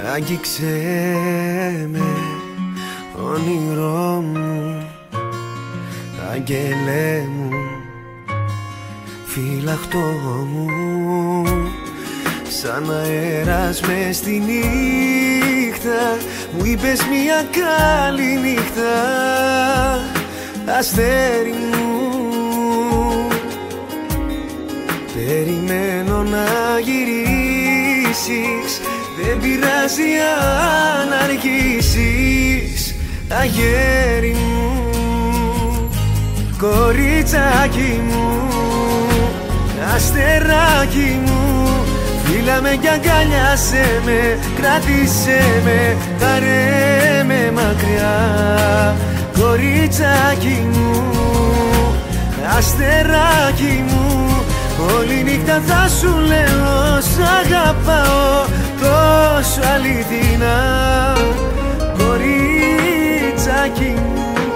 Άγγιξε με, όνειρό μου, άγγελέ μου, φύλαχτό μου. Σαν αέρας μες στη νύχτα μου είπες μια καλή νύχτα, αστέρι μου. Περιμένω να γυρίσεις, δεν πειράζει αν αργήσεις, αγέρι μου, κοριτσάκι μου, αστεράκι μου. Φίλα με κι αγκαλιάσέ με, κράτησέ με, πάρε με μακριά, κοριτσάκι μου, αστεράκι μου. Όλη νύχτα θα σου λέω σ' αγαπάω τόσο αληθινά, κοριτσάκι μου.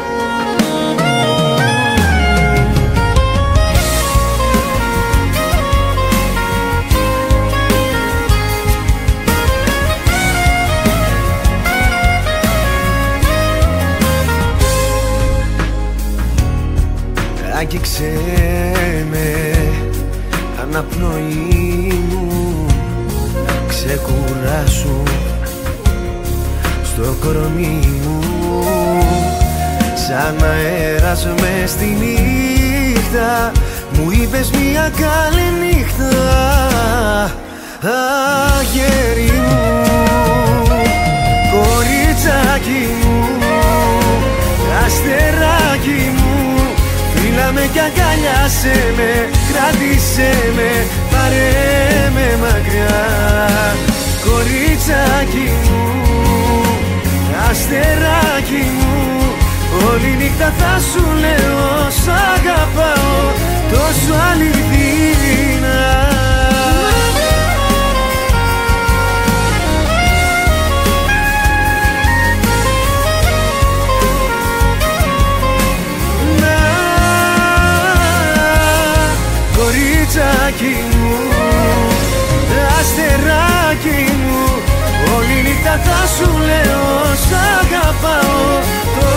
Άγγιξε με, αναπνοή μου, ξεκουράσου στο κορμί μου. Σαν αέρας μες στη νύχτα μου είπες μια καλή νύχτα, αγέρι μου, κοριτσάκι μου, αστεράκι μου. Φίλα με κι αγκαλιάσέ με, κράτησέ με, πάρε με μακριά, κοριτσάκι μου, αστεράκι μου. Όλη νύχτα θα σου λέω σ' αγαπάω τόσο αληθινά. Κοριτσάκι μου, αστεράκι μου, όλη νύχτα θα σου λέω σ' αγαπάω.